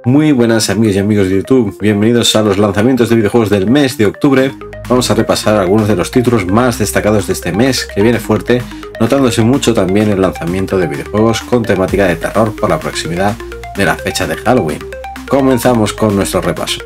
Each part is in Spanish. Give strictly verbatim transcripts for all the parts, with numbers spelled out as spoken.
Muy buenas amigos y amigos de YouTube, bienvenidos a los lanzamientos de videojuegos del mes de octubre. Vamos a repasar algunos de los títulos más destacados de este mes, que viene fuerte, notándose mucho también el lanzamiento de videojuegos con temática de terror por la proximidad de la fecha de Halloween. Comenzamos con nuestro repaso.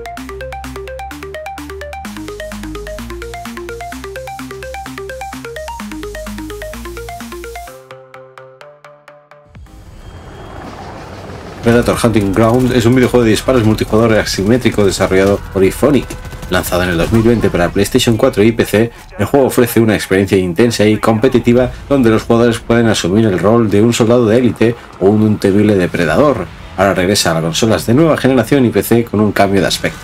Predator Hunting Ground es un videojuego de disparos multijugador asimétrico desarrollado por iPhonic. Lanzado en el dos mil veinte para PlayStation cuatro y P C, el juego ofrece una experiencia intensa y competitiva donde los jugadores pueden asumir el rol de un soldado de élite o un temible depredador. Ahora regresa a las consolas de nueva generación y P C con un cambio de aspecto.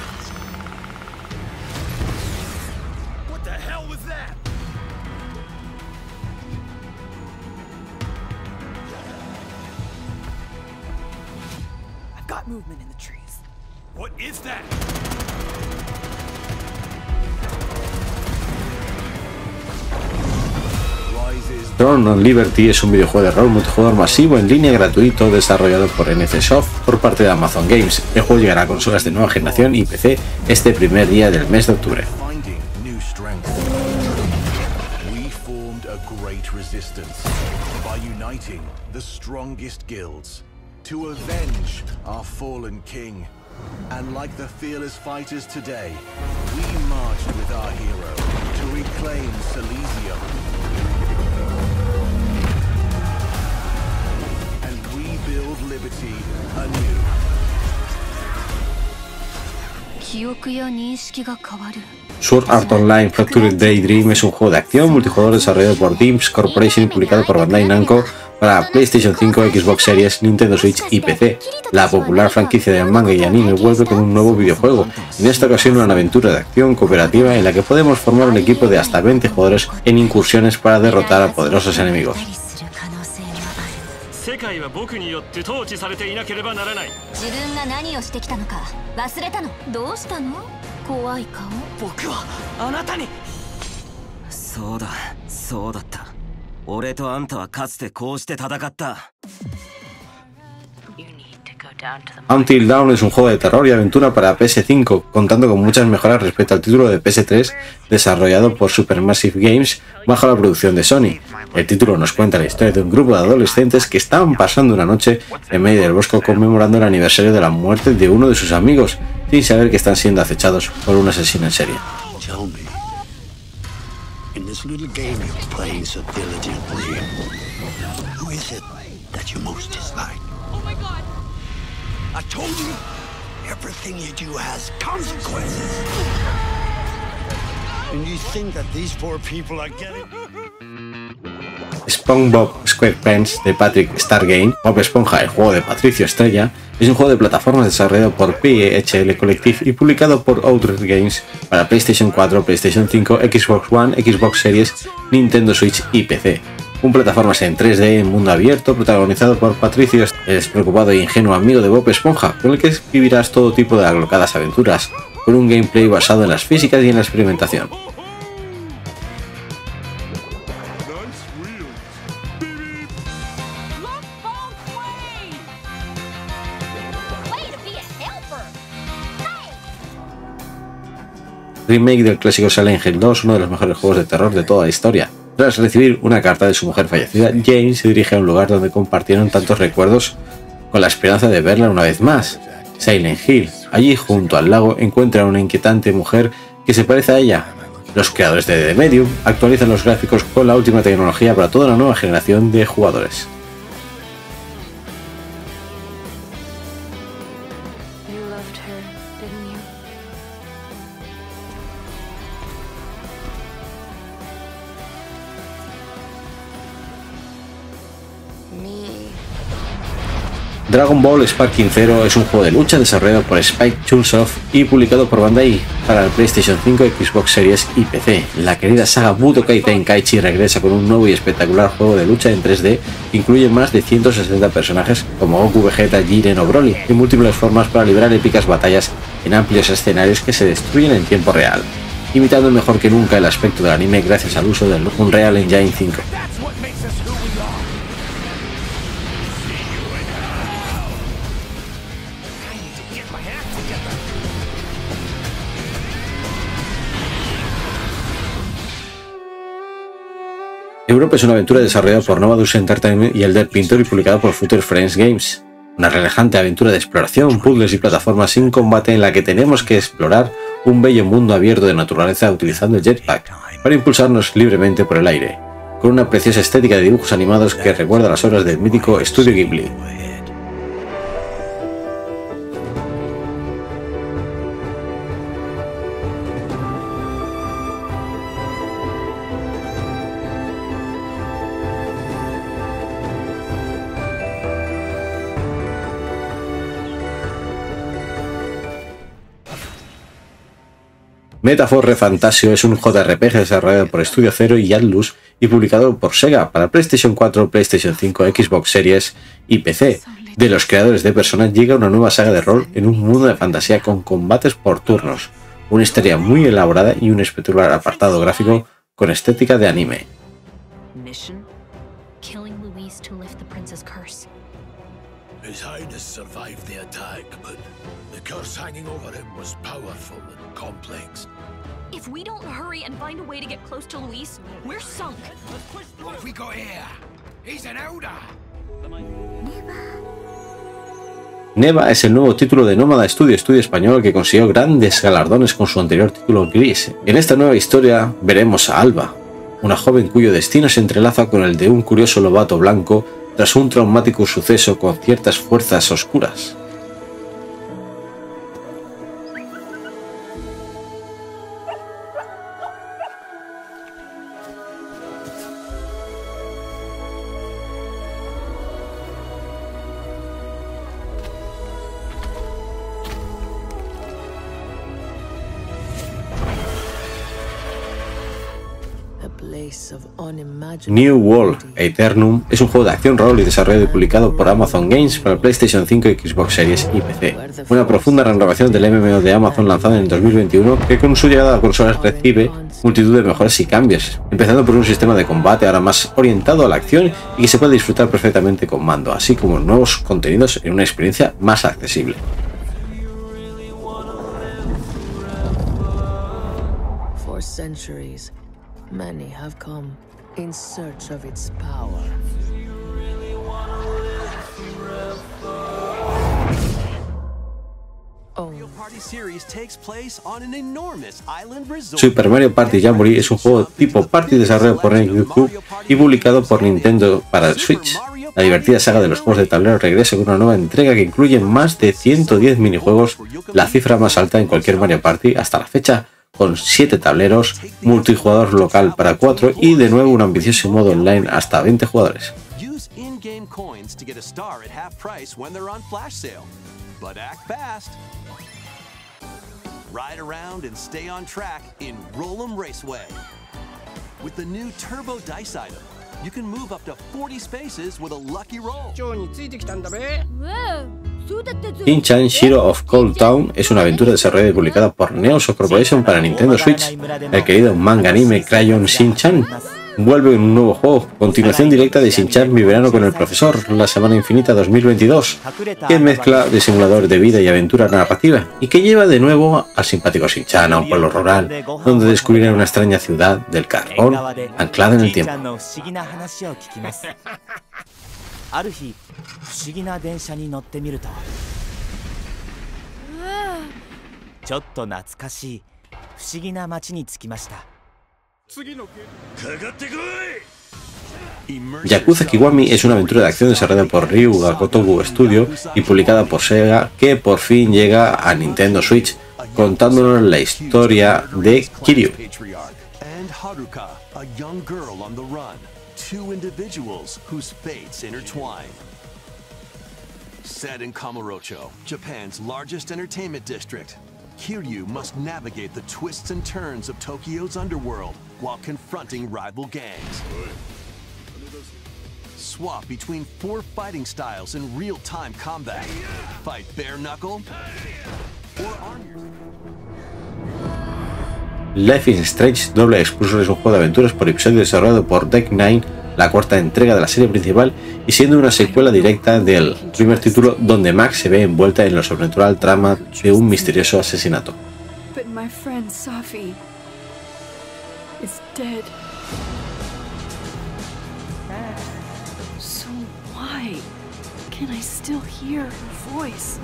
Movement in the trees. What is that? Throne of Liberty es un videojuego de rol multijugador masivo en línea gratuito desarrollado por N C Soft por parte de Amazon Games. El juego llegará a consolas de nueva generación y P C este primer día del mes de octubre. To avenge our fallen king. And like the fearless fighters today, we marched with our hero to reclaim Silesia and rebuild liberty anew. Sword Art Online Fractured Daydream es un juego de acción multijugador desarrollado por Dimps Corporation y publicado por Bandai Namco para PlayStation cinco, Xbox Series, Nintendo Switch y P C. La popular franquicia de manga y anime vuelve con un nuevo videojuego, en esta ocasión una aventura de acción cooperativa en la que podemos formar un equipo de hasta veinte jugadores en incursiones para derrotar a poderosos enemigos. Until Dawn es un juego de terror y aventura para P S cinco, contando con muchas mejoras respecto al título de P S tres desarrollado por Supermassive Games bajo la producción de Sony. El título nos cuenta la historia de un grupo de adolescentes que estaban pasando una noche en medio del bosque conmemorando el aniversario de la muerte de uno de sus amigos, sin saber que están siendo acechados por un asesino en serie. In this little game you're playing so diligently, who is it that you most dislike? Oh my god! I told you, everything you do has consequences. And you think that these poor people are getting... SpongeBob SquarePants de Patrick Stargate, Bob Esponja, el juego de Patricio Estrella, es un juego de plataformas desarrollado por P H L Collective y publicado por Outer Games para PlayStation cuatro, PlayStation cinco, Xbox One, Xbox Series, Nintendo Switch y P C. Un plataformas en tres D en mundo abierto protagonizado por Patricio, el despreocupado e ingenuo amigo de Bob Esponja, con el que vivirás todo tipo de alocadas aventuras, con un gameplay basado en las físicas y en la experimentación. Remake del clásico Silent Hill dos, uno de los mejores juegos de terror de toda la historia. Tras recibir una carta de su mujer fallecida, Jane se dirige a un lugar donde compartieron tantos recuerdos con la esperanza de verla una vez más. Silent Hill. Allí, junto al lago, encuentra a una inquietante mujer que se parece a ella. Los creadores de The Medium actualizan los gráficos con la última tecnología para toda una nueva generación de jugadores. Dragon Ball Sparking Zero es un juego de lucha desarrollado por Spike Chunsoft y publicado por Bandai para el PlayStation cinco, Xbox Series y P C. La querida saga Budokai Tenkaichi regresa con un nuevo y espectacular juego de lucha en tres D que incluye más de ciento sesenta personajes como Goku, Vegeta, Jiren o Broly y múltiples formas para librar épicas batallas en amplios escenarios que se destruyen en tiempo real, imitando mejor que nunca el aspecto del anime gracias al uso del Unreal Engine cinco. Europe es una aventura desarrollada por Novadus Entertainment y Elder Pintor y publicada por Future Friends Games. Una relajante aventura de exploración, puzzles y plataformas sin combate en la que tenemos que explorar un bello mundo abierto de naturaleza utilizando el jetpack para impulsarnos libremente por el aire, con una preciosa estética de dibujos animados que recuerda las obras del mítico Estudio Ghibli. Metaphor ReFantasio es un J R P G desarrollado por Estudio Zero y Atlus y publicado por Sega para PlayStation cuatro, PlayStation cinco, Xbox Series y P C. De los creadores de Persona llega una nueva saga de rol en un mundo de fantasía con combates por turnos, una historia muy elaborada y un espectacular apartado gráfico con estética de anime. Mission? Killing Luis to lift the prince's curse. His Highness survived the attack, but the curse hanging over him was powerful and complex. If we don't hurry and find a way to get close to Luis, we're sunk. What have we got here? He's an elder. Neva es el nuevo título de Nómada Studio, estudio español que consiguió grandes galardones con su anterior título Gris. En esta nueva historia veremos a Alba, una joven cuyo destino se entrelaza con el de un curioso lobato blanco tras un traumático suceso con ciertas fuerzas oscuras. New World Aeternum es un juego de acción rol y desarrollado y publicado por Amazon Games para PlayStation cinco, Xbox Series y P C. Una profunda renovación del M M O de Amazon lanzado en el dos mil veintiuno que con su llegada a consolas recibe multitud de mejoras y cambios, empezando por un sistema de combate ahora más orientado a la acción y que se puede disfrutar perfectamente con mando, así como nuevos contenidos en una experiencia más accesible. For centuries, many have come in search of its power. Oh. Super Mario Party Jamboree es un juego tipo party desarrollado por GameCube y publicado por Nintendo para Switch. La divertida saga de los juegos de tablero regresa con una nueva entrega que incluye más de ciento diez minijuegos, la cifra más alta en cualquier Mario Party hasta la fecha, con siete tableros, multijugador local para cuatro y de nuevo un ambicioso modo online hasta veinte jugadores. Ride around and stay on track in Roll'em Raceway. With the new Turbo Dice item, you can move up to forty spaces with a lucky roll. Shin-Chan Shiro of Cold Town es una aventura desarrollada y publicada por Neoso Corporation para Nintendo Switch. El querido manga anime Crayon Shin-Chan vuelve en un nuevo juego, continuación directa de Shin-Chan Mi Verano con el Profesor, la Semana Infinita dos mil veintidós, que mezcla de simulador de vida y aventura narrativa, y que lleva de nuevo al simpático Shin-Chan a un pueblo rural, donde descubrirá una extraña ciudad del carbón anclada en el tiempo. Yakuza Kiwami es una aventura de acción desarrollada por Ryu Ga Gotoku Studio y publicada por Sega que por fin llega a Nintendo Switch, contándonos la historia de Kiryu. Set in Kamurocho, Japan's largest entertainment district, Kiryu must navigate the twists and turns of Tokyo's underworld while confronting rival gangs. Swap between four fighting styles in real-time combat. Fight bare knuckle or arm yourself. Life is Strange Double Exposure es un juego de aventuras por episodio desarrollado por Deck nueve, la cuarta entrega de la serie principal y siendo una secuela directa del primer título donde Max se ve envuelta en lo sobrenatural trama de un misterioso asesinato. But my friend Safi is dead. can I still hear her voice?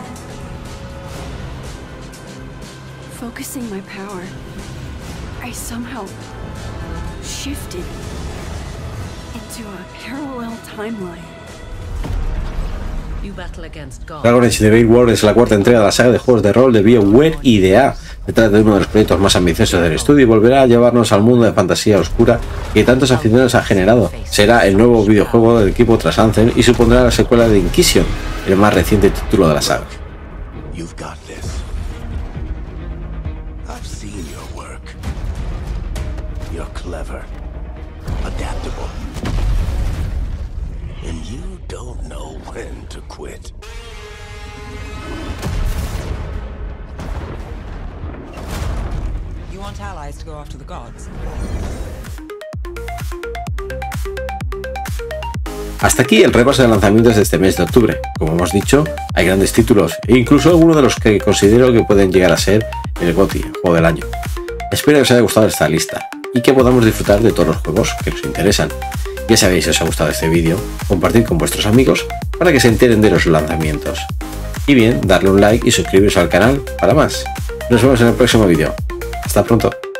Focusing my power, I somehow shifted into a parallel timeline. You battle against God. Dragon Age The Veil World es la cuarta entrega de la saga de juegos de rol de BioWare y D A. Se trata de uno de los proyectos más ambiciosos del estudio y volverá a llevarnos al mundo de fantasía oscura que tantos aficionados ha generado. Será el nuevo videojuego del equipo tras Anthem y supondrá la secuela de Inquisition, el más reciente título de la saga. You've got this. I've seen your work. You're clever, adaptable, and you don't know when to quit. You want allies to go after the gods? Hasta aquí el repaso de lanzamientos de este mes de octubre. Como hemos dicho, hay grandes títulos e incluso algunos de los que considero que pueden llegar a ser el GOTY, el juego del año. Espero que os haya gustado esta lista y que podamos disfrutar de todos los juegos que nos interesan. Ya sabéis, si os ha gustado este vídeo, compartid con vuestros amigos para que se enteren de los lanzamientos. Y bien, darle un like y suscribiros al canal para más. Nos vemos en el próximo vídeo. Hasta pronto.